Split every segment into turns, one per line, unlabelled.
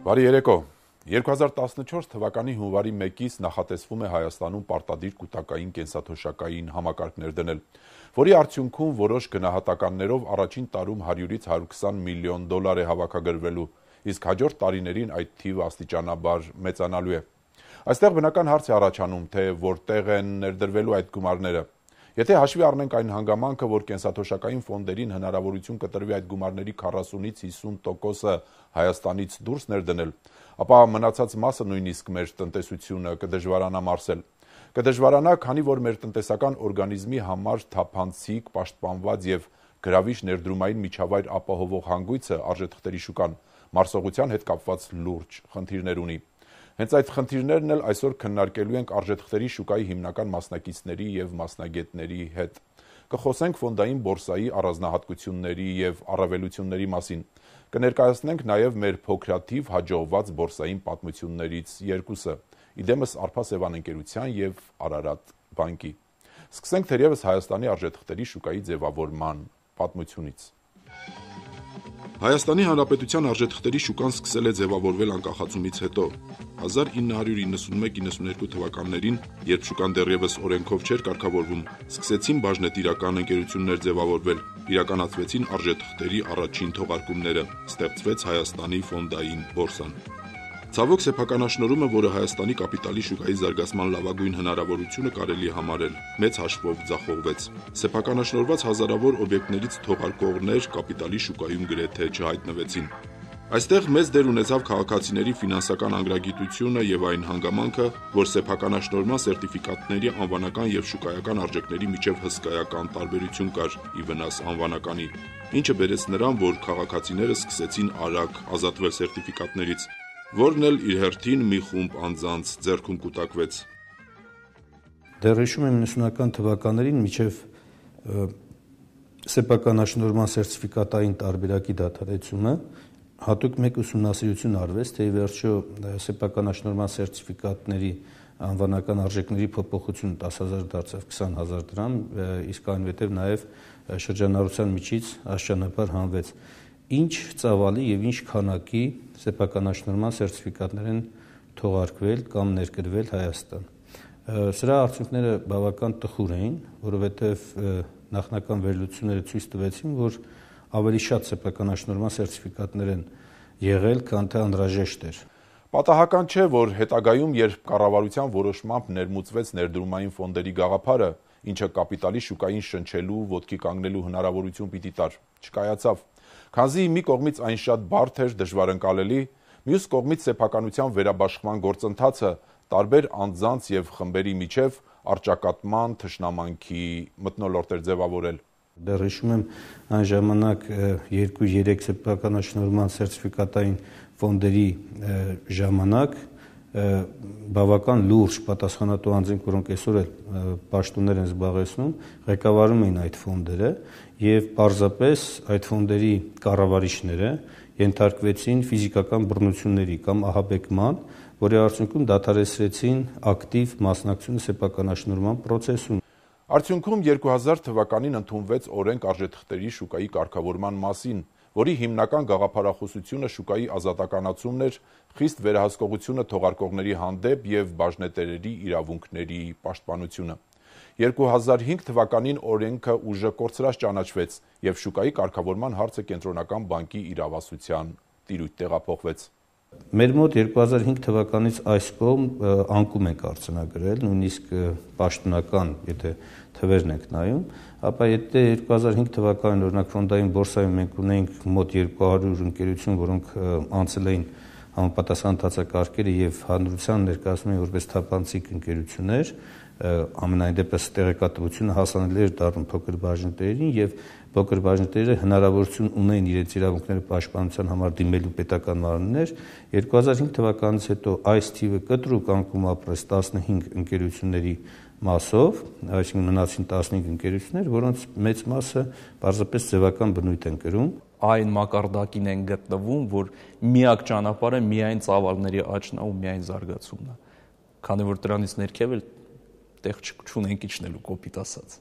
Բարի երեկո։ 2014 թվականի հունվարի 1-ից նախատեսվում է Հայաստանում պարտադիր կուտակային կենսաթոշակային համակարգներ դնել, որի արդյունքում որոշ գնահատականներով առաջին տարում 100-ից 120 միլիոն դոլար է հավաքագրվելու, իսկ հաջորդ տարիներին այդ թիվը աստիճանաբար մեծանալու է։ Այստեղ բնական հարց է առաջանում, թե որտեղ են ներդրվելու այդ գումարները։ Եթե հաշվի առնենք այն հանգամանքը, որ կենսաթոշակային ֆոնդերին հնարավորություն կտրվի այդ գումարների 40-ից 50%-ը Հայաստանից դուրս ներդնել, ապա մնացած մասը նույնիսկ մեր տնտեսությունը կդժվարանա մարսել։ Կդժվարանա, քանի որ մեր տնտեսական օրգանիզմի համար թափանցիկ, պաշտպանված եւ գրավիչ ներդրումային միջավայր ապահովող հանգույցը արժեթղթերի շուկան մարսողության հետ կապված լուրջ խնդիրներ ունի։ Հենց այդ խնդիրներն էլ այսօր քննարկելու ենք արժեթղթերի շուկայի հիմնական մասնակիցների եւ մասնագետների հետ։ Կխոսենք ֆոնդային բորսայի առանձնահատկությունների եւ առավելությունների մասին։ Կներկայացնենք նաեւ մեր փոքրաթիվ հաջողված բորսային պատմություններից երկուսը՝ իդեմս Արփա Սևան ընկերության եւ Արարատ բանկի։ Սկսենք թերևս Հայաստանի արժեթղթերի շուկայի ձևավորման պատմությունից։ Հայաստանի Հանրապետության արժեթղթերի շուկան սկսել է ձևավորվել անկախացումից հետո։ 1991-92 թվականներին, երբ շուկան դեռևս օրենքով չէր կարգավորվում, սկսեցին բաժնետիրական ընկերություններ ձևավորվել, իրականացվեցին արժեթղթերի առաջին թողարկումները, ստեղծվեց Հայաստանի ֆոնդային բորսան։ Ցավոք սեփականաշնորհումը, որը Հայաստանի կապիտալի շուկայի զարգացման լավագույն հնարավորությունը կարելի է համարել, մեծ հաշվով ձախողվեց։ Սեփականաշնորհված հազարավոր օբյեկտներից թողարկողներ կապիտալի շուկայում գրեթե չհայտնվեցին։ Այստեղ մեծ դեր ունեցավ քաղաքացիների ֆինանսական անգրագիտությունը եւ այն հանգամանքը, որ սեփականաշնորհման սերտիֆիկատների անվանական եւ շուկայական արժեքների միջև հսկայական տարբերություն կար ի վնաս անվանականի, ինչը բերեց նրան, որ քաղաքացիները սկսեցին արագ ազատվել սերտիֆիկատներից, որն էլ իր հերթին մի խումբ անձանց ձեռքում կուտակվեց։
Դեռ հիշում եմ 90-ական թվականներին մինչև սեփականաշնորհման սերտիֆիկատային տարբերակի դադարեցումը հատուկ մեկ ուսումնասիրություն արվեց, թե ի վերջո սեփականաշնորհման սերտիֆիկատների անվանական արժեքների փոփոխությունը 10,000 դարձավ 20,000 դրամ, իսկ այնուհետև նաև շրջանառության միջից աստիճանաբար հանվեց։ Ինչ ծավալի եւ ինչ քանակի սեփականաշնորհման սերտիֆիկատներ են թողարկվել կամ ներկրվել Հայաստան։ Սրա արդյունքները բավական տխուր էին, որովհետեւ նախնական վերլուծությունները ցույց տվեցին, որ ավելի շատ սեփականաշնորհման սերտիֆիկատներ են եղել, քան թե անհրաժեշտ էր։
Պատահական չէ, որ հետագայում, երբ կառավարության որոշմամբ ներմուծվեց ներդրումային ֆոնդերի գաղափարը, ինչը կապիտալի շուկային շնչելու, ոտքի կանգնելու հնարավորություն պիտի տար, չկայացավ։ Քանզի մի կողմից այն շատ բարդ էր, դժվար ընկալելի, մյուս կողմից սեփականության վերաբաշխման գործընթացը տարբեր անձանց եւ խմբերի միջև առճակատման, թշնամանքի մթնոլորտ էր ձևավորել։
Դեռ հիշում եմ այն ժամանակ 2-3 սեփականաշնորհման սերտիֆիկատային ֆոնդերի ժամանակ բավական լուրջ պատասխանատու անձինք, որոնք այսօր էլ պաշտոններ են զբաղեցնում, ղեկավարում էին այդ ֆոնդերը եւ պարզապես այդ ֆոնդերի կառավարիչները ենթարկվեցին ֆիզիկական բռնությունների կամ ահաբեկման, որի արդյունքում դադարեցրեցին ակտիվ մասնակցությունը սեփականաշնորհման process-ում։
Արդյունքում 2000 թվականին ընդունվեց օրենք արժեթղթերի շուկայի կարգավորման մասին, որի հիմնական գաղափարախոսությունը շուկայի ազատականացումն էր, խիստ վերահսկողությունը թողարկողների հանդեպ եւ բաժնետերերի իրավունքների պաշտպանությունը։ 2005 թվականին օրենքը ուժը կորցրած ճանաչվեց եւ շուկայի կարգավորման հարցը կենտրոնական բանկի իրավասության տիրույթ տեղափոխվեց։
Մեր մոտ 2005 թվականից այս կողմ անկում ենք արձանագրել, նույնիսկ պաշտոնական, եթե թվերն ենք նայում, ապա եթե 2005 թվականին օրինակ ֆոնդային բորսայում մենք ունեինք մոտ 200 ընկերություն, որոնք անցել էին համապատասխան ընթացակարգերը եւ հանրության ներկայացնում էին որպես թափանցիկ ընկերություններ, ամենայն դեպս տեղեկատվությունը հասանելի էր դառնում փոքր բաժնետերերին եւ փոքր բաժնետերերը հնարավորություն ունեին իրենց իրավունքները պաշտպանության համար դիմելու պետական մարմիններ, 2005 թվականից հետո այս թիվը կտրուկ անկում ապրեց 15 ընկերությունների մասով, այսինքն մնացին 15 ընկերություններ, որոնց մեծ մասը պարզապես ձևական բնույթ են կրում։
Այն մակարդակին են գտնվում, որ միակ ճանապարհը միայն ծավալների աճն է ու միայն զարգացումն է, քանի որ դրանից ներքև էլ տեղ չունենք իջնելու, կոպիտ ասած։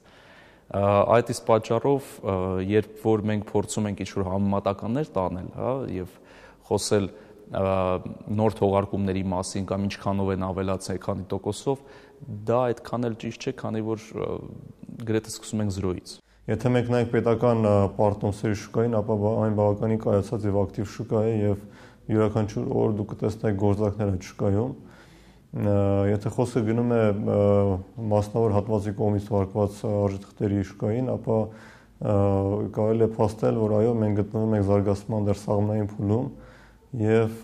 Այդ իսկ պատճառով, երբ որ մենք փորձում ենք ինչ-որ համեմատականներ տանել, եւ խոսել նոր թողարկումների մասին կամ ինչքանով են ավելացել, քանի տոկոսով, դա այդքան էլ ճիշտ չէ, քանի որ գրեթե սկսում ենք 0-ից։
Եթե մենք նայենք պետական պարտոնսերի շուկային, ապա այն բավականին կայացած եւ ակտիվ շուկա է եւ յուրաքանչյուր օր դուք կտեսնեք գործարքներ այդ շուկայում։ Եթե խոսքը գնում է մասնավոր հատվածի կողմից թողարկված արժեթղթերի շուկային, ապա կարելի է փաստել, որ այո, մենք գտնվում ենք զարգացման դեռ սաղմնային փուլում եւ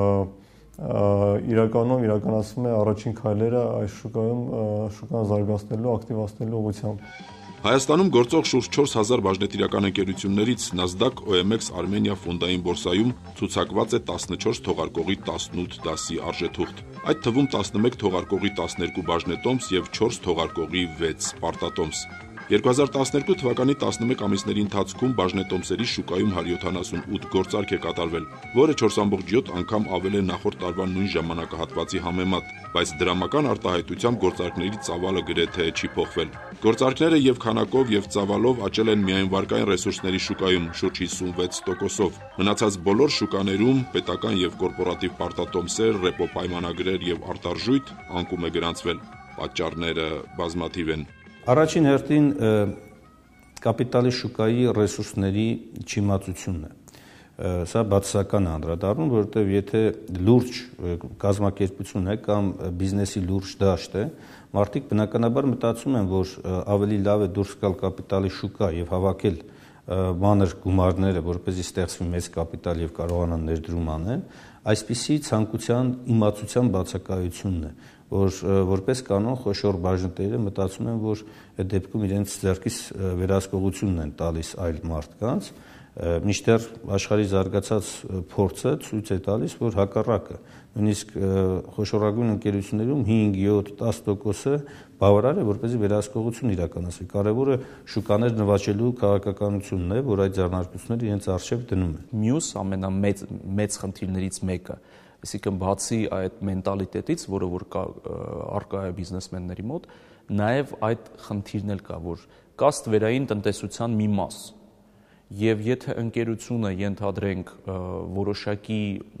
իրականում իրականացվում է առաջին քայլերը այս շուկան զարգացնելու, ակտիվացնելու ուղղությամբ։
Հայաստանում գործող շուրջ 4000 բաժնետիրական ընկերություններից Nasdaq OMX Armenia ֆոնդային բորսայում ցուցակված է 14 թողարկողի 18 դասի արժեթուղթ։ Այդ թվում 11 թողարկողի 12 բաժնետոմս եւ 4 թողարկողի 6 պարտատոմս։ 2012 թվականի 11 ամիսների ընթացքում բաժնետոմսերի շուկայում 178 գործարք է կատարվել, որը 4.7 անգամ ավել է նախորդ տարվա նույն ժամանակահատվածի համեմատ, բայց դրամական արտահայտությամբ գործարքների ծավալը գրեթե չի փոխվել։ Գործարքները եւ քանակով եւ ծավալով աճել են միայն վարկային ռեսուրսների շուկայում շուրջ 56%-ով։ Մնացած բոլոր շուկաներում պետական եւ կորպորատիվ պարտատոմսեր, ռեպո պայմանագրեր եւ արտարժույթ անկում է գրանցվել։ Պատճառները բազմաթիվ են։
Առաջին հերթին կապիտալի շուկայի ռեսուրսների չիմացությունն է։ Սա բացասական է անդրադառնում, որովհետև եթե լուրջ կազմակերպություն է կամ բիզնեսի լուրջ դաշտ է, մարդիկ բնականաբար մտածում են, որ ավելի լավ է դուրս գալ կապիտալի շուկա եւ հավաքել մանր գումարները, որպեսզի ստեղծվի մեծ կապիտալ եւ կարողանան ներդրում անել, այսպիսի ցանկության իմացության բացակայությունն է, որ որպես կանոն խոշոր բաժնետերը մտածում են, որ այդ դեպքում իրենց ձեռքից վերահսկողությունն են տալիս այլ մարդկանց, մինչդեռ աշխարհի զարգացած փորձը ցույց է տալիս, որ հակառակը, նույնիսկ խոշորագույն ընկերություններում 5-7-10% բավարար է, որպեսզի վերահսկողություն իրականացվի։ Կարևորը շուկաներ նվաճելու քաղաքականությունն է, որ այդ ձեռնարկությունները իրենց առջև դնում են։
Մյուս ամենամեծ խնդիրներից մեկը, այսինքն բացի այդ մենտալիտետից, որը որ արկա է բիզնեսմենների մոտ, նաև այդ խնդիրն էլ կա, որ կա ստվերային տնտեսության մի մաս, եւ եթե ընկերությունը ենթադրենք որոշակի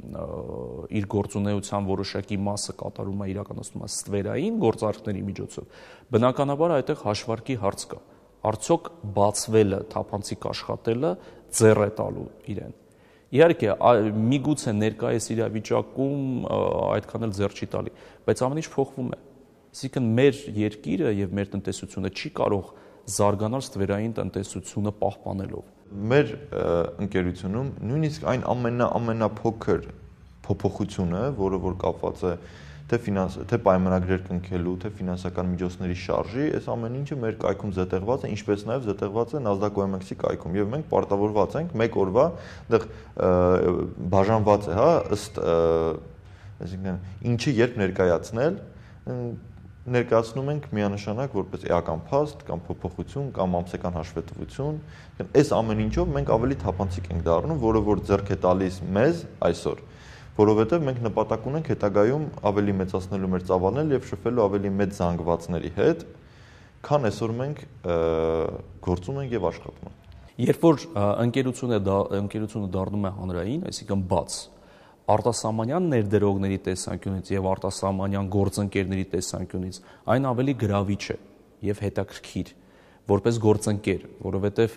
իր գործունեության որոշակի մասը կատարում է իրականացնում է ստվերային գործարքների միջոցով, բնականաբար այդտեղ հաշվարկի հարց կա։ Արդյոք բացվելը, թափանցիկ աշխատելը ձեռ է տալու իրեն։ Իհարկե, միգուցե ներկայիս իրավիճակում այդքան էլ ձեռ չի տալի, բայց ամեն ինչ փոխվում է։ Այսինքն մեր երկիրը եւ մեր տնտեսությունը չի կարող զարգանալ ստվերային տնտեսությունը պահպանելով։
Մեր ընկերությունում նույնիսկ այն ամենափոքր փոփոխությունը, որը որ կապված է թե պայմանագրեր կնքելու, թե ֆինանսական միջոցների շարժի, այս ամեն ինչը մեր կայքում զետեղված է, ինչպես նաև զետեղված է Nasdaq OMX-ի կայքում, եւ մենք պարտավորված ենք մեկ օրվա այդտեղ բաժանված է, հա, ըստ այսինքն ինչի երբ ներկայացնել, ներկայացնում ենք միանշանակ որպես էական փաստ կամ փոփոխություն կամ ամսական հաշվետվություն, այս ամեն ինչով մենք ավելի թափանցիկ ենք դառնում, որը որ ձեռք է տալիս մեզ այսօր, որովհետև մենք նպատակ ունենք հետագայում ավելի մեծացնելու մեր ծավալներն եւ շփվելու ավելի մեծ զանգվածների հետ, քան այսօր մենք գործում ենք եւ աշխատում ենք։
Երբ որ ընկերությունը դառնում է հանրային, այսինքն բաց, արտասահմանյան ներդրողների տեսանկյունից եւ արտասահմանյան գործընկերների տեսանկյունից այն ավելի գրավիչ է եւ հետաքրքիր որպես գործընկեր, որովհետեւ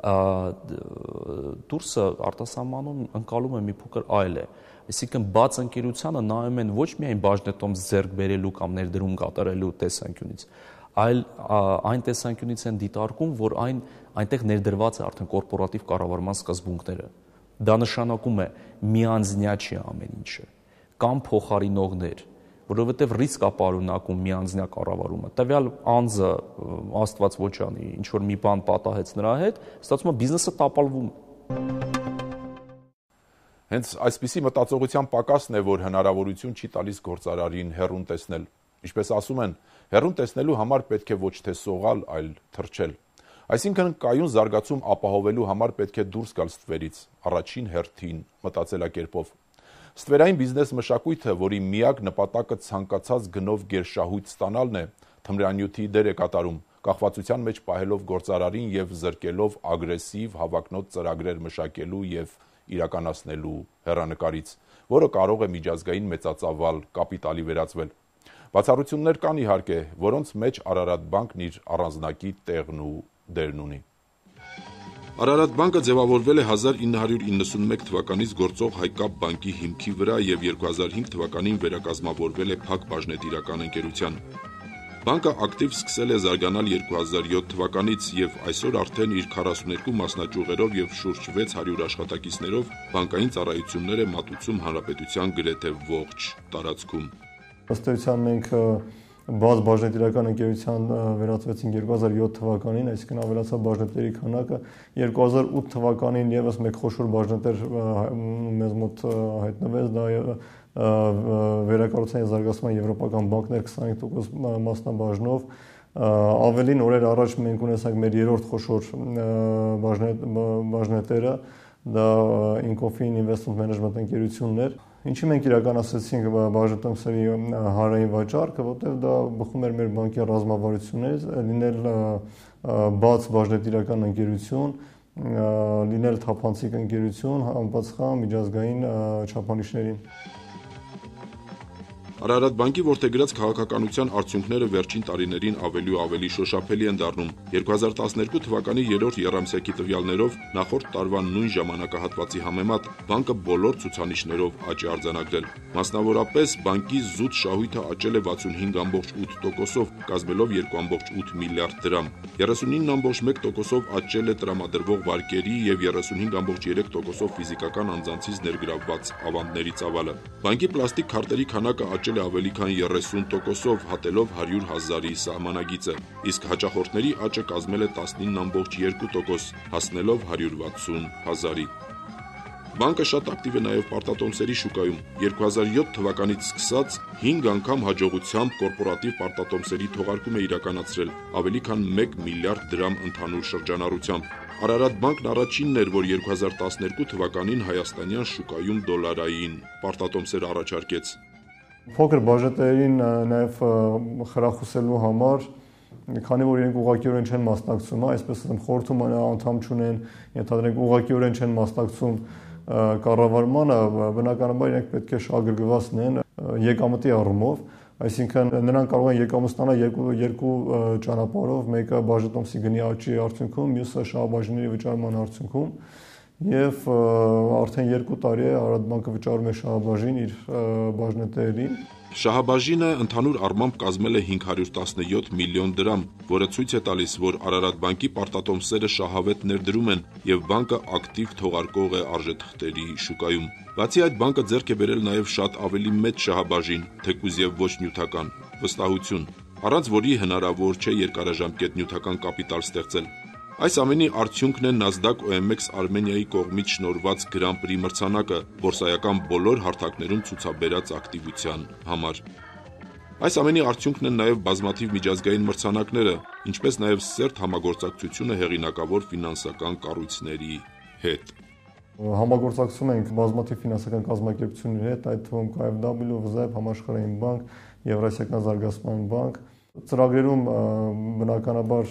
դուրսը արտասահմանում ընկալում է մի փոքր այլ է։ Այսինքն բաց ընկերությանը նայում են ոչ միայն բաժնետոմս ձեռք բերելու կամ ներդրում կատարելու տեսանկյունից, այլ այն տեսանկյունից են դիտարկում, որ այնտեղ ներդրված է արդեն կորպորատիվ կառավարման սկզբունքները։ Դա նշանակում է միանձնյա չի ամեն ինչը, կամ փոխարինողներ, որովհետև ռիսկ է պարունակում միանձնյա կառավարումը։ Տվյալ անձը Աստված ոչ անի, ինչ որ մի բան պատահեց նրա հետ, ստացվում է բիզնեսը տապալվում է։
Հենց այսպիսի մտածողության պակասն է, որ հնարավորություն չի տալիս գործարարին հեռուն տեսնել։ Ինչպես ասում են, հեռուն տեսնելու համար պետք է ոչ թե սողալ, այլ թռչել։ Այսինքն կայուն զարգացում ապահովելու համար պետք է դուրս գալ ստվերից, առաջին հերթին մտածելակերպով։ Ստվերային բիզնես մշակույթը, որի միակ նպատակը ցանկացած գնով գերշահույթ ստանալն է, թմրանյութի դեր է կատարում, կախվածության մեջ պահելով գործարարին եւ զրկելով ագրեսիվ հավակնոտ ծրագրեր մշակելու եւ իրականացնելու հեռանկարից, որը կարող է միջազգային մեծածավալ կապիտալի վերածվել։ Բացառություններ կան իհարկե, որոնց մեջ Արարատ բանկն իր առանձնակի տեղն ու դերն ունի։ Արարատ բանկը ձևավորվել է 1991 թվականից գործող Հայկապ բանկի հիմքի վրա եւ 2005 թվականին վերակազմավորվել է Փակ բաժնետիրական ընկերության։ Բանկը ակտիվ սկսել է զարգանալ 2007 թվականից եւ այսօր արդեն իր 42 մասնաճյուղերով եւ շուրջ 600 աշխատակիցներով բանկային ծառայություններ է մատուցում հանրապետության գրեթե ողջ տարածքում։
Ըստ էության մենք բաց բաժնետիրական ընկերության վերածվեցինք 2007 թվականին, այսինքն ավելացավ բաժնետերի քանակը, 2008 թվականին եւս մեկ խոշոր բաժնետեր մեզ մոտ հայտնվեց, դա վերակառուցման զարգացման եվրոպական բանկներ 25% մասնաբաժնով, ավելին օրեր առաջ մենք ունեցանք մեր երրորդ խոշոր բաժնետերը, դա Incofin Investment Management ընկերությունն էր, ինչի մենք իրականացրեցինք բաժնետոմսերի հանրային վաճառքը, որտեղ դա բխում էր մեր բանկի ռազմավարություններից, լինել բաց բաժնետիրական ընկերություն, լինել թափանցիկ ընկերություն, համապատասխան միջազգային չափանիշներին։
Արարատ բանկի որդեգրած քաղաքականության արդյունքները վերջին տարիներին ավելի ու ավելի շոշափելի են դառնում։ 2012 թվականի 3-րդ եռամսյակի տվյալներով նախորդ տարվա նույն ժամանակահատվածի համեմատ բանկը բոլոր ցուցանիշներով աճ է արձանագրել։ Մասնավորապես բանկի զուտ շահույթը աճել է 65.8%-ով, կազմելով 2.8 միլիարդ դրամ։ 39.1%-ով աճել է տրամադրվող վարկերի եւ 35.3%-ով ֆիզիկական անձանցից ներգրավված ավանդների ծավալը։ Բանկի պլաստիկ քարտերի քանակը աճել է ավելի քան 30%-ով, հատելով 100,000-ի սահմանագիծը, իսկ հաճախորդների աճը կազմել է 19.2%, հասնելով 160,000-ի։ Բանկը շատ ակտիվ է նաև պարտատոմսերի շուկայում։ 2007 թվականից սկսած 5 անգամ հաջողությամբ կորպորատիվ պարտատոմսերի թողարկում է իրականացրել, ավելի քան 1 միլիարդ դրամ ընդհանուր շրջանառությամբ։ Արարատ բանկն առաջինն էր, որ 2012 թվականին հայաստանյան շուկայում դոլարային պարտատոմսեր առաջարկեց։
Փոքր բաժնետերին նաև խրախուսելու համար, քանի որ իրենք ուղղակիորեն չեն մասնակցում, այսպես ասեմ, խորհրդում անդամ չունեն, ենթադրենք ուղղակիորեն չեն մասնակցում կառավարմանը, բնականաբար իրենք պետք է շահագրգռված լինեն եկամտի առումով, այսինքն նրանք կարող են եկամուտ ստանալ երկու ճանապարհով, մեկը բաժնետոմսի գնի աճի արդյունքում, մյուսը շահաբաժինների վճարման արդյունքում, եւ արդեն 2 տարի է Արարատ բանկը վճարում է շահաբաժին իր բաժնետերին։
Շահաբաժինը ընդհանուր առմամբ կազմել է 517 միլիոն դրամ, որը ցույց է տալիս, որ Արարատ բանկի պարտատոմսերը շահավետ ներդրում են եւ բանկը ակտիվ թողարկող է արժեթղթերի շուկայում։ Բացի այդ, բանկը ձեռք է բերել նաեւ շատ ավելի մեծ շահաբաժին, թեկուզ եւ ոչ նյութական, վստահություն, առանց որի հնարավոր չէ երկարաժամկետ նյութական կապիտալ ստեղծել։ Այս ամենի արդյունքն է Nasdaq OMX Արմենիայի կողմից շնորհված Grand Prix մրցանակը բորսայական բոլոր հարթակներում ցուցաբերած ակտիվության համար։ Այս ամենի արդյունքն են նաև բազմաթիվ միջազգային մրցանակները, ինչպես նաև սերտ համագործակցությունը հեղինակավոր ֆինանսական կառույցների հետ։
Համագործակցում ենք բազմաթիվ ֆինանսական կազմակերպությունների հետ, այդ թվում KfW, ՎԶԵԲ, Համաշխարհային բանկ, Եվրասիական զարգացման բանկ։ Ծրագրերում բնականաբար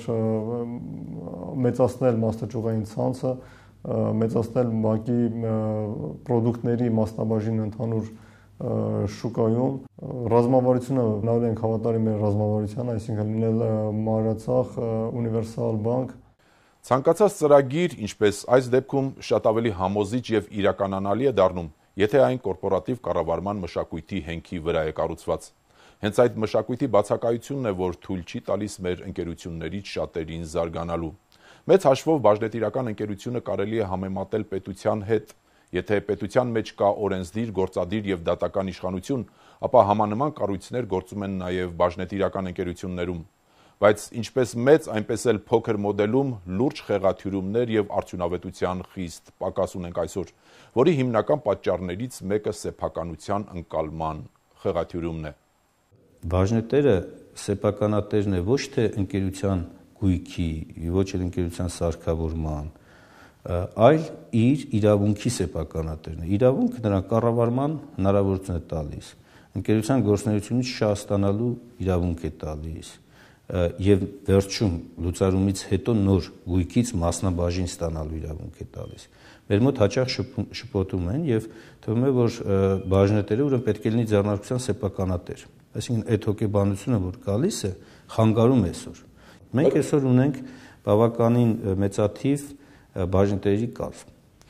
մեծացնել մասնաճյուղային ցանցը, մեծացնել բանկի պրոդուկտների մասնաբաժինը ընդհանուր շուկայում, ռազմավարությունը նայել ենք հավատարիմ մեր ռազմավարությանը, այսինքն լինել մանրածախ ունիվերսալ բանկ։
Ցանկացած ծրագիր, ինչպես այս դեպքում, շատ ավելի համոզիչ եւ իրականանալի է դառնում, եթե այն կորպորատիվ կառավարման մշակույթի հենքի վրա է կառուցված։ Հենց այդ մշակույթի բացակայությունն է, որ թույլ չի տալիս մեր ընկերություններից շատերին զարգանալու։ Մեծ հաշվով բաժնետիրական ընկերությունը կարելի է համեմատել պետության հետ։ Եթե պետության մեջ կա օրենսդիր, գործադիր եւ դատական իշխանություն, ապա համանման կառույցներ գործում են նաեւ բաժնետիրական ընկերություններում։ Բայց ինչպես մեծ, այնպես էլ փոքր մոդելում լուրջ խեղաթյուրումներ եւ արդյունավետության խիստ պակաս ունենք այսօր, որի հիմնական պատճառներից մեկը սեփականության ընկալման խեղաթյուրումն է։
Բաժնետերը սեփականատերն է ոչ թե ընկերության գույքի, ոչ էլ ընկերության սարքավորման, այլ իր իրավունքի սեփականատերն է։ Իրավունքը նրան կառավարման հնարավորություն է տալիս, ընկերության գործունեությունից շահ ստանալու իրավունք է տալիս, եւ վերջում լուծարումից հետո նոր գույքից մասնաբաժին ստանալու իրավունք է տալիս։ Մեր մոտ հաճախ շփոթում են եւ թվում է, որ բաժնետերը ուրեմն պետք է լինի ձեռնարկության սեփականատեր։ Այսինքն այդ հոգեբանությունը, որ գալիս է, խանգարում է այսօր։ Մենք այսօր ունենք բավականին մեծաթիվ բաժնետերի կազմ։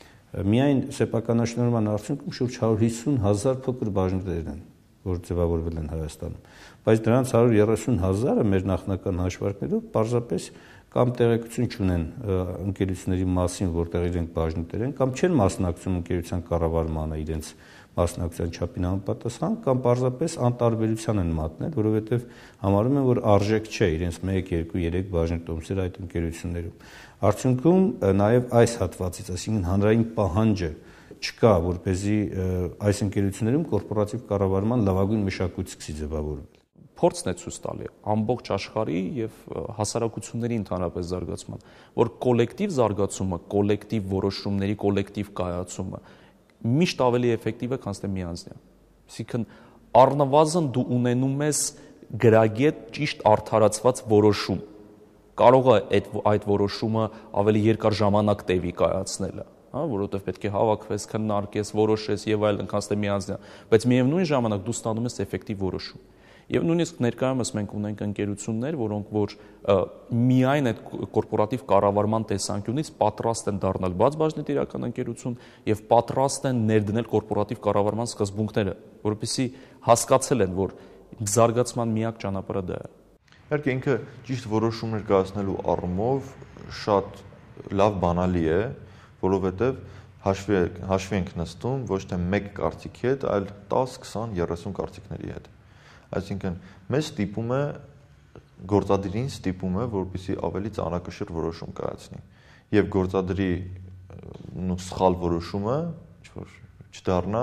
Միայն սեփականաշնորհման արդյունքում շուրջ 150,000 փոքր բաժնետեր են, որ ձևավորվել են Հայաստանում, բայց դրանց 130,000-ը մեր նախնական հաշվարկներով պարզապես կամ տեղեկություն չունեն ընկերությունների մասին, որտեղ իրենք բաժնետեր են, կամ չեն մասնակցում ընկերության կառավարմանը իրենց մասնակցության չափին համապատասխան, կամ պարզապես անտարբերության են մատնել, որովհետև համարում են, որ արժեք չէ իրենց 1, 2, 3 բաժնետոմսեր այդ ընկերություններում։ Արդյունքում նաև այս հատվածից, այսինքն հանրային պահանջը չկա, որպեսզի այս ընկերություններում կորպորատիվ կառավարման լավագույն մշակույթ սկսի ձևավորվել։
Փորձն է ցույց տալի ամբողջ աշխարհի եւ հասարակությունների ընդհանրապես զարգացման, որ կոլեկտիվ զարգացումը, կոլեկտիվ որոշումների կոլեկտիվ կայացումը միշտ ավելի էֆեկտիվ է, քան թե միանձնյա։ Այսինքն առնվազն դու ունենում ես գրագետ ճիշտ արդարացված որոշում։ Կարող է այդ որոշումը ավելի երկար ժամանակ տևի կայացնելը, որովհետև պետք է հավաքվես, քննարկես, որոշես եւ այլն, քան թե միանձնյա, բայց միևնույն ժամանակ դու ստանում ես էֆեկտիվ որոշում։ Եվ նույնիսկ ներկայումս մենք ունենք ընկերություններ, որոնք որ միայն այդ կորպորատիվ կառավարման տեսանկյունից պատրաստ են դառնալ բաց բաժնետիրական ընկերություն եւ պատրաստ են ներդնել կորպորատիվ կառավարման սկզբունքները, որովհետեւ հասկացել են, որ զարգացման միակ ճանապարհը դա է։
Իհարկե ինքը ճիշտ որոշումներ կայացնելու առումով շատ լավ բանալի է, որովհետեւ հաշվի ենք նստում ոչ թե մեկ կարծիքի հետ, այլ 10, 20, 30 կարծիքների հետ։ Այսինքն մեզ ստիպում է գործադիրին ստիպում է, որպեսզի ավելի ծանրակշիռ որոշում կայացնի եւ գործադրի սխալ որոշումը չդառնա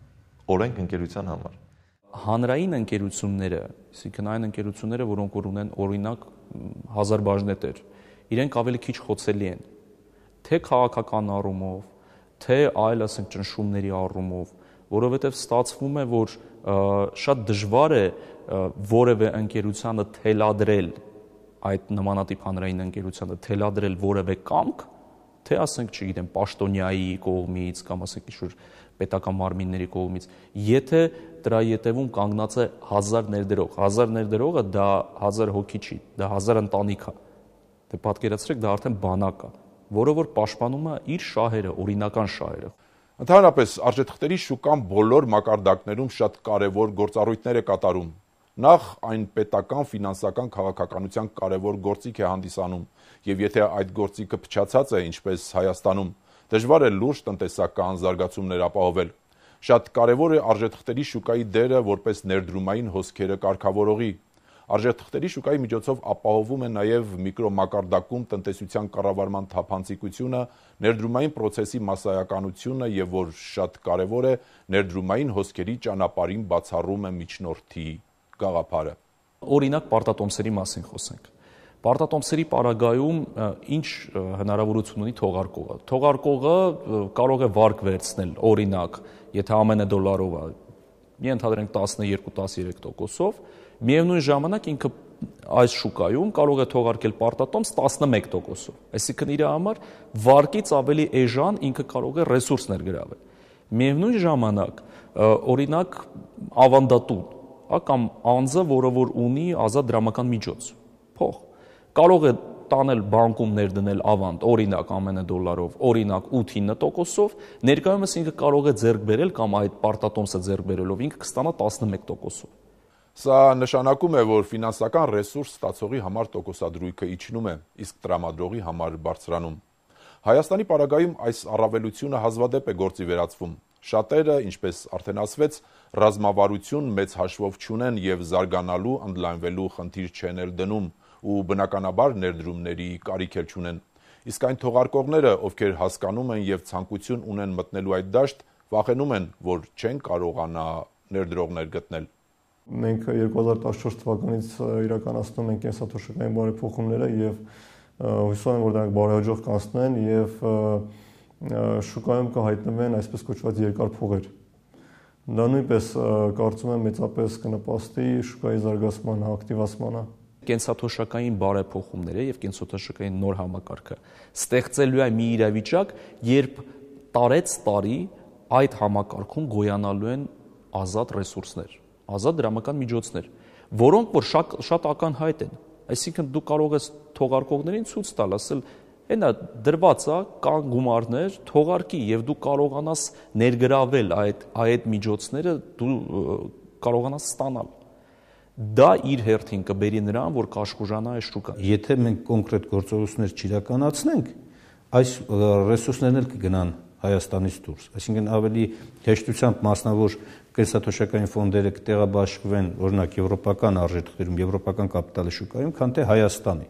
օրենք ընկերության համար։
Հանրային ընկերությունները, այսինքն այն ընկերությունները, որոնք որ ունեն օրինակ 1000 բաժնետեր, իրենք ավելի քիչ խոցելի են, թե քաղաքական առումով, թե այլ ասենք ճնշումների առումով, որովհետև ստացվում է, որ շատ դժվար է որևէ ընկերությանը թելադրել այդ նմանատիպ հանրային ընկերությանը թելադրել որևէ կամք, թե ասենք, չգիտեմ, պաշտոնյայի կողմից կամ ասենք ինչ-որ պետական մարմինների կողմից, եթե դրա ետևում կանգնած է 1000 ներդրող, 1000 ներդրողը դա 1000 հոգի չի, դա 1000 ընտանիք է։ Դե պատկերացրեք, դա արդեն բանակ է, որը որ պաշտպանում է իր շահերը, օրինական շահերը։
Ընդհանրապես արժեթղթերի շուկան բոլոր մակարդակներում շատ կարևոր գործառույթներ է կատարում։ Նախ այն պետական ֆինանսական քաղաքականության կարևոր գործիք է հանդիսանում, եւ եթե այդ գործիքը փչացած է, ինչպես Հայաստանում, դժվար է լուրջ տնտեսական զարգացումներ ապահովել։ Շատ կարևոր է արժեթղթերի շուկայի դերը որպես ներդրումային հոսքերը կարգավորողի։ Արժեթղթերի շուկայի միջոցով ապահովում է նաև միկրոմակարդակում տնտեսության կառավարման թափանցիկությունը, ներդրումային պրոցեսի մասսայականությունը եւ որ շատ կարևոր է, ներդրումային հոսքերի ճանապարհին բացառում է միջնորդի գաղափարը։
Օրինակ պարտատոմսերի մասին խոսենք։ Պարտատոմսերի պարագայում ինչ հնարավորություն ունի թողարկողը։ Թողարկողը կարող է վարկ վերցնել, օրինակ, եթե ամենը դոլարով է, մի ընդհանրենք 12-13%-ով, միևնույն ժամանակ ինքը այս շուկայում կարող է թողարկել պարտատոմս 11%-ով։ Այսինքն իր համար վարկից ավելի էժան ինքը կարող է ռեսուրս ներգրավել։ Միևնույն ժամանակ, օրինակ, ավանդատուն, կամ անձը, որը որ ունի ազատ դրամական միջոց, փող, կարող է տանել բանկում ներդնել ավանդ, օրինակ ամենը դոլարով, օրինակ 8-9%-ով, ներկայումս ինքը կարող է ձեռք բերել կամ այդ պարտատոմսը ձեռք բերելով ինքը կստանա 11%-ով։
Սա նշանակում է, որ ֆինանսական ռեսուրս ստացողի համար տոկոսադրույքը իջնում է, իսկ տրամադրողի համար բարձրանում։ Հայաստանի պարագայում այս առավելությունը հազվադեպ է գործի վերածվում։ Շատերը, ինչպես արդեն ասվեց, ռազմավարություն մեծ հաշվով չունեն եւ զարգանալու, ընդլայնվելու խնդիր չեն էլ դնում ու բնականաբար ներդրումների կարիք էլ չունեն։ Իսկ այն թողարկողները, ովքեր հասկանում են եւ ցանկություն ունեն մտնելու այդ դաշտ, վախենում են, որ չեն կարողանա ներդրողներ գտնել։
Մենք 2014 թվականից իրականացնում ենք կենսաթոշակային բարեփոխումները եւ հույսով եմ, որ դրանք բարեհաջող կանցնեն եւ շուկայում կհայտնվեն այսպես կոչված երկար փողեր։ Դա նույնպես կարծում եմ մեծապես կնպաստի շուկայի զարգացմանը, ակտիվացմանը։
Կենսաթոշակային բարեփոխումները եւ կենսաթոշակային նոր համակարգը ստեղծելու է մի իրավիճակ, երբ տարեց տարի այդ համակարգում գոյանալու են ազատ ռեսուրսներ, ազատ դրամական միջոցներ, որոնք որ շատ ակնհայտ են։ Այսինքն դու կարող ես թողարկողներին ցույց տալ, ասել, այնա դրված է, կան գումարներ, թողարկի եւ դու կարողանաս ներգրավել այդ միջոցները, դու կարողանաս ստանալ։ Դա իր հերթին կբերի նրան, որ կաշխուժանա այս շուկան։
Եթե մենք կոնկրետ գործողություններ չիրականացնենք, այս ռեսուրսներն էլ կգնան Հայաստանից դուրս։ Այսինքն ավելի հեշտությամբ մասնավոր կենսաթոշակային ֆոնդերը կտեղաբաշխվեն, օրինակ եվրոպական արժեթղթերում, եվրոպական կապիտալի շուկայում, քան թե Հայաստանի։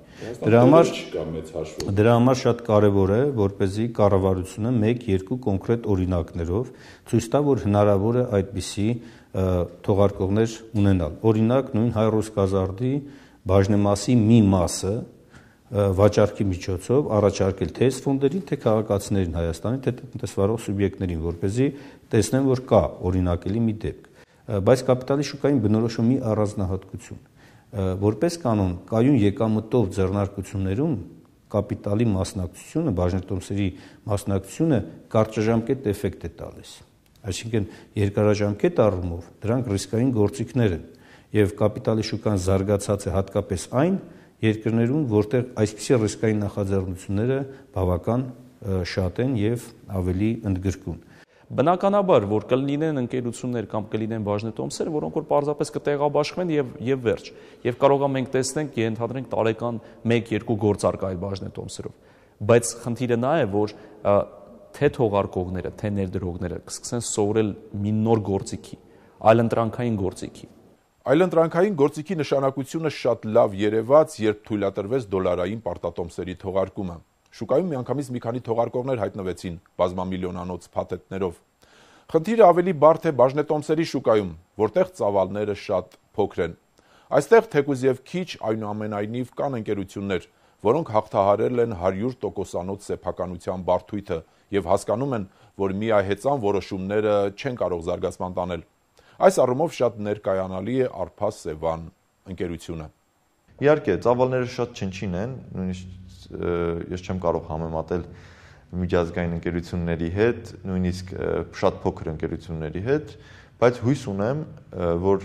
Դրա համար շատ կարևոր է, որպեսզի կառավարությունը 1-2 կոնկրետ օրինակներով ցույց տա, որ հնարավոր է այդպիսի թողարկողներ ունենալ։ Օրինակ, նույն Հայ-Ռուսկազարդի բաժնեմասի մի մասը վաճառքի միջոցով առաջարկել թե այս ֆոնդերին, թե քաղաքացիներին Հայաստանի, թե տնտեսվարող սուբյեկտներին, որպեսզի տեսնեն, որ կա օրինակելի մի դեպք։ Բայց կապիտալի շուկային բնորոշում մի առանձնահատկություն, որպես կանոն կայուն եկամտով ձեռնարկություններում կապիտալի մասնակցությունը, բաժնետոմսերի մասնակցությունը կարճաժամկետ էֆեկտ է տալիս։ Այսինքն երկարաժամկետ առումով դրանք ռիսկային գործիքներ են, եւ կապիտալի շուկան զարգացած է հատկապես այն երկրներում, որտեղ այսպիսի ռիսկային նախաձեռնությունները բավական շատ են եւ ավելի ընդգրկուն։
Բնականաբար, որ կլինեն ընկերություններ կամ կլինեն բաժնետոմսեր, որոնք որ պարզապես կտեղաբաշխվեն եւ վերջ։ Եվ կարող ենք տեսնենք, ենթադրենք տարեկան 1-2 գործարք այդ բաժնետոմսերով։ Բայց խնդիրը նա է, որ թե թողարկողները, թե ներդրողները կսկսեն սովորել մի նոր գործիքի, այլընտրանքային գործիքի։
Այլընտրանքային գործիքի նշանակությունը շատ լավ երևաց, երբ թույլատրվեց դոլարային պարտատոմսերի թողարկումը։ Շուկայում միանգամից մի քանի թողարկողներ հայտնվեցին բազմամիլիոնանոց փաթեթներով։ Խնդիրը ավելի բարդ է բաժնետոմսերի շուկայում, որտեղ ծավալները շատ փոքր են։ Այստեղ թեկուզ եւ քիչ այնուամենայնիվ կան ընկերություններ, որոնք հաղթահարել են 100%-անոց սեփականության բարդույթը եւ հասկանում են, որ միահեծան որոշումները չեն կարող զարգացման տանել։ Այս առումով շատ ներկայանալի է Արփա Սևան ընկերությունը։
Իհարկե, ծավալները շատ չնչին են, նույնիսկ ես չեմ կարող համեմատել միջազգային ընկերությունների հետ, նույնիսկ շատ փոքր ընկերությունների հետ, բայց հույս ունեմ, որ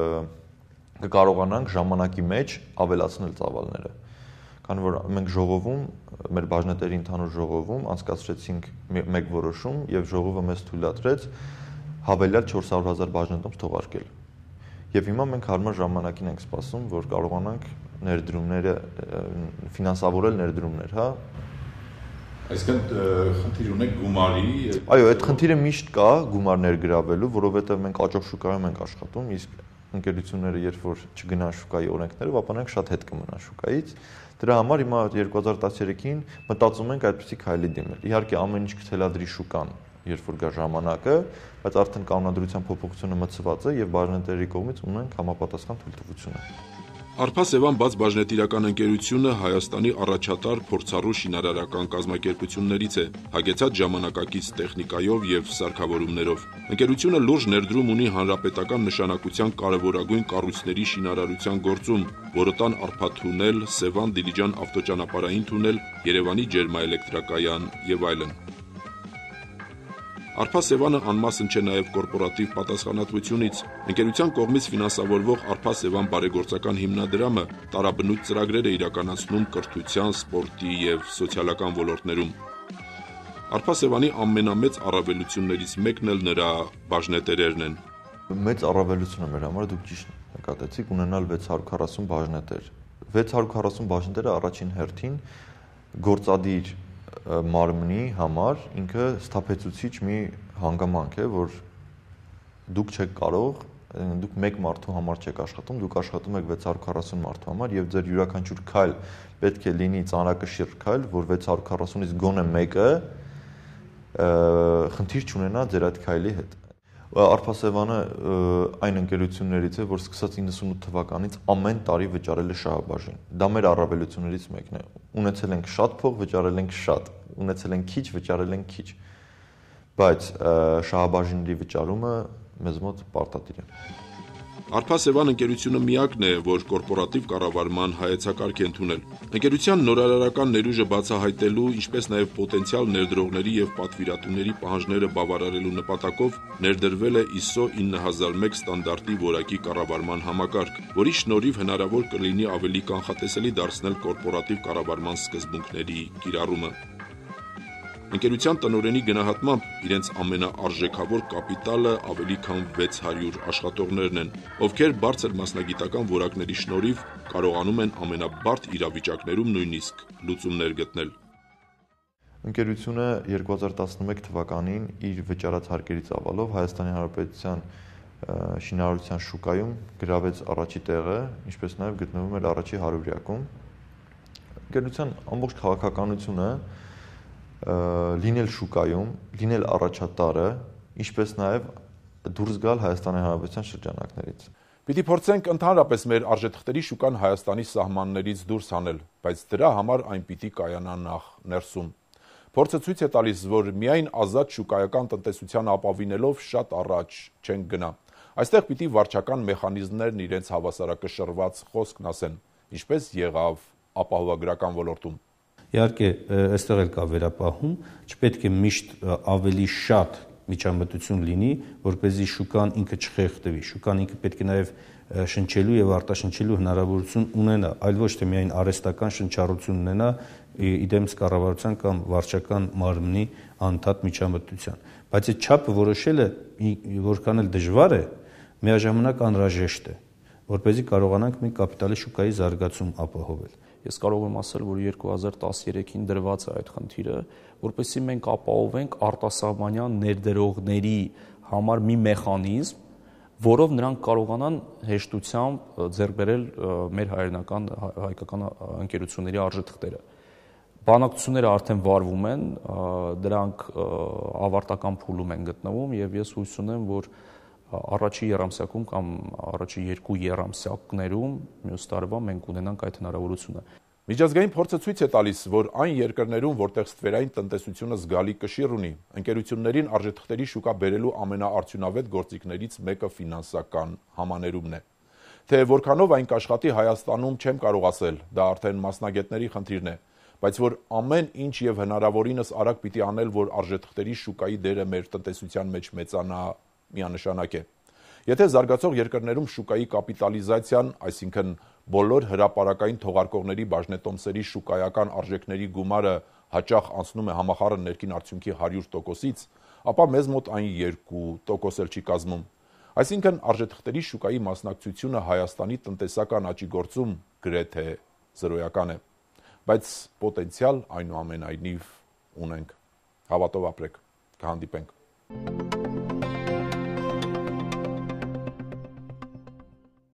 կկարողանանք ժամանակի մեջ ավելացնել ծավալները։ Քանի որ մենք ժողովում, մեր բաժնետերի ընդհանուր ժողովում անցկացրեցինք մեկ որոշում եւ ժողովը մեզ թույլատրեց հավելյալ 400,000 բաժնետոմս թողարկել։ Եվ հիմա մենք հարմար ժամանակին ենք սպասում, որ կարողանանք ներդրումները ֆինանսավորել ներդրումներ, հա։
Այսինքն խնդիր ունեք գումարի։
Այո, այդ խնդիրը միշտ կա գումար ներգրավելու, որովհետև մենք աճող շուկայում ենք աշխատում, իսկ ընկերությունները երբ որ չգնան շուկայի օրենքներով, ապա նրանք շատ հետ կմնան շուկայից։ Դրա համար հիմա 2013-ին մտածում ենք այդպիսի քայլի դիմել։ Իհարկե ամեն ինչ կթելադրի շուկան, երբ որ գա ժամանակը, բայց արդեն կանոնադրության փոփոխությունը մտցված է եւ բաժնետերի կողմից ունենք համապատասխան թույլտվությունը։
Արփա Սևան բաց բաժնետիրական ընկերությունը Հայաստանի առաջատար փորձառու շինարարական կազմակերպություններից է, հագեցած ժամանակակից տեխնիկայով եւ սարքավորումներով։ Ընկերությունը լուրջ ներդրում ունի հանրապետական նշանակության կարևորագույն կառույցների շինարարության գործում, որը տան Արփա թունել, Սևան Դիլիջան ավտոճանապարհային թունել, Երևանի ջերմաէլեկտրակայան եւ այլն։ Արփա Սևանը անմասն չէ նաև կորպորատիվ պատասխանատվությունից։ Ընկերության կողմից ֆինանսավորվող Արփա Սևան բարեգործական հիմնադրամը տարաբնույթ ծրագրեր է իրականացնում կրթության, սպորտի եւ սոցիալական ոլորտներում։ Արփա Սևանի ամենամեծ առավելություններից մեկն էլ նրա բաժնետերերն են։
Մեծ առավելությունը մեր համար դուք ճիշտ նկատեցիք ունենալ 640 բաժնետեր։ 640 բաժնետերը առաջին հերթին գործադիր մարմնի համար ինքը սթափեցուցիչ մի հանգամանք է, որ դուք չեք կարող, դուք մեկ մարդու համար չեք աշխատում, դուք աշխատում եք 640 մարդու համար եւ ձեր յուրաքանչյուր քայլ պետք է լինի ծանրակշիռ քայլ, որ 640-ից գոնե մեկը խնդիր չունենա ձեր այդ քայլի հետ։ Արփա Սևանը այն ընկերություններից է, որ սկսած 98 թվականից ամեն տարի վճարել է շահաբաժին։ Դա մեր առավելություններից մեկն է։ Ունեցել ենք շատ փող, վճարել ենք շատ, ունեցել ենք քիչ, վճարել ենք քիչ։ Բայց շահաբաժինների վճարումը մեզ մոտ պարտադիր է։
Արփա Սևան ընկերությունը միակն է, որ կորպորատիվ կառավարման հայեցակարգ է ընդունել։ Ընկերության նորարարական ներուժը բացահայտելու, ինչպես նաև պոտենցիալ ներդրողների եւ պատվիրատուների պահանջները բավարարելու նպատակով ներդրվել է ISO 9001 ստանդարտի որակի կառավարման համակարգ, որի շնորհիվ հնարավոր կլինի ավելի կանխատեսելի դարձնել կորպորատիվ կառավարման սկզբունքների կիրառումը։ Ընկերության տնօրենի գնահատմամբ իրենց ամենաարժեքավոր կապիտալը ավելի քան 600 աշխատողներն են, ովքեր բարձր մասնագիտական որակների շնորհիվ կարողանում են ամենաբարդ իրավիճակներում նույնիսկ լուծումներ գտնել։
Ընկերությունը 2011 թվականին իր վճարած հարկերի ծավալով Հայաստանի Հանրապետության շինարարության շուկայում գրավեց առաջի տեղը, ինչպես նաև գտնվում էր առաջի հարյուրյակում։ Ընկերության ամբողջ քաղաքականությունը լինել շուկայում, լինել առաջատարը, ինչպես նաև դուրս գալ Հայաստանի Հանրապետության շրջանակներից։
Պիտի փորձենք ընդհանրապես մեր արժեթղթերի շուկան Հայաստանի սահմաններից դուրս հանել, բայց դրա համար այն պիտի կայանա նախ ներսում։ Փորձը ցույց է տալիս, որ միայն ազատ շուկայական տնտեսության ապավինելով շատ առաջ չենք գնա։ Այստեղ պիտի վարչական մեխանիզմներն իրենց հավասարակշռված խոսքն ասեն, ինչպես եղավ ապահովագրական ոլորտում։
Իհարկե, այստեղ էլ կա վերապահում, չպետք է միշտ ավելի շատ միջամտություն լինի, որպեսզի շուկան ինքը չխեղդվի։ Շուկան ինքը պետք է նաև շնչելու եւ արտաշնչելու հնարավորություն ունենա, այլ ոչ թե միայն արհեստական շնչառություն ունենա իդեմս կառավարության կամ վարչական մարմնի անդադ միջամտության։ Բայց այդ չափը որոշելը որքան էլ դժվար է, միաժամանակ անհրաժեշտ է, որպեսզի կարողանանք մի կապիտալի շուկայի զարգացում ապահովել։
Ես կարող եմ ասել, որ 2013-ին դրված է այդ խնդիրը, որպեսզի մենք ապահովենք արտասահմանյան ներդրողների համար մի մեխանիզմ, որով նրանք կարողանան հեշտությամբ ձեռք բերել մեր հայկական ընկերությունների արժեթղթերը։ Բանակցությունները արդեն վարվում են, դրանք ավարտական փուլում են գտնվում եւ ես հույս ունեմ, որ առաջի երամսյակում կամ առաջի 2 երամսյակներում մյուս տարվա մենք ունենանք այդ հնարավորությունը։
Միջազգային փորձը ցույց է տալիս, որ այն երկրներում, որտեղ ստվերային տնտեսությունը զգալի կշիռ ունի, ընկերություններին արժեթղթերի շուկա բերելու ամենաարդյունավետ գործիքներից մեկը ֆինանսական համաներումն է։ Թե որքանով այն կաշխատի Հայաստանում չեմ կարող ասել, դա արդեն մասնագետների խնդիրն է, բայց որ ամեն ինչ եւ հնարավորինս արագ պիտի անել, որ արժեթղթերի շուկայի դերը մեր տնտեսության մեջ մեծանա, միանշանակ է։ Եթե զարգացող երկրներում շուկայի կապիտալիզացիան, այսինքն բոլոր հրապարակային թողարկողների բաժնետոմսերի շուկայական արժեքների գումարը հաճախ անցնում է համախառն ներքին արդյունքի 100%-ից, ապա մեզ մոտ այն 2% էլ չի կազմում։ Այսինքն արժեթղթերի շուկայի մասնակցությունը Հայաստանի տնտեսական աճի գործում գրեթե զրոյական է, բայց պոտենցիալ այնուամենայնիվ ունենք։ Հավատով ապրեք, կհանդիպենք։